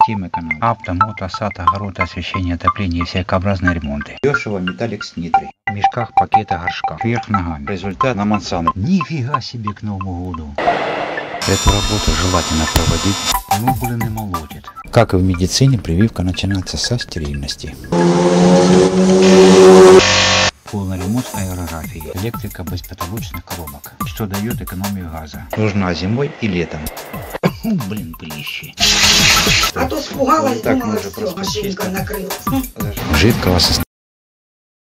Тим эконом. Авто, мото, сад, огород, освещение, отопление, всякообразные ремонты. Дешево, металлик с нитрой. В мешках, пакетах, горшках. Вверх ногами. Результат на Монсано. Нифига себе к Новому году. Эту работу желательно проводить, но, блин, и молотит. Как и в медицине, прививка начинается со стерильности. Полный ремонт аэрографии. Электрика без потолочных коробок, что дает экономию газа. Нужна зимой и летом. Блин, пылище. А то испугалась, думала, все, машинка накрылась. Жидкого состояния.